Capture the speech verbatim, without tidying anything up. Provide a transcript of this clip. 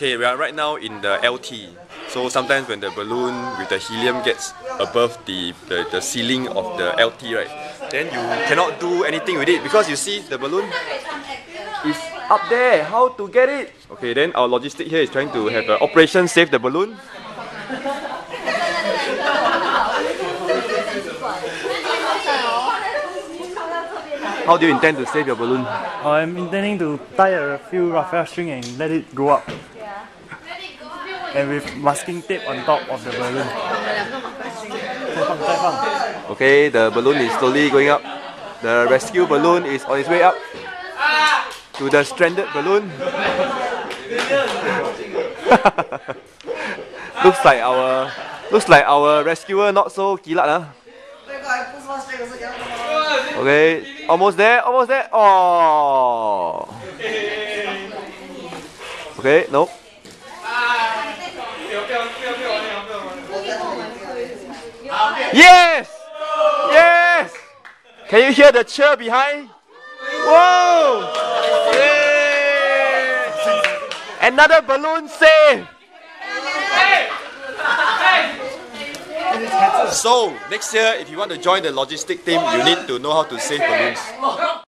Okay, we are right now in the L T. So sometimes when the balloon with the helium gets above the, the, the ceiling of the L T, right, then you cannot do anything with it because you see the balloon is up there. How to get it? Okay, then our logistic here is trying to have an operation save the balloon. How do you intend to save your balloon? I'm intending to tie a few raffia string and let it go up. And with masking tape on top of the balloon. Okay, the balloon is slowly going up. The rescue balloon is on its way up to the stranded balloon. looks like our looks like our rescuer not so kilat, huh? Okay, almost there, almost there. Oh. Okay, no. Yes! Yes! Can you hear the cheer behind? Whoa! Yay! Another balloon saved! So, next year, if you want to join the logistic team, you need to know how to save balloons.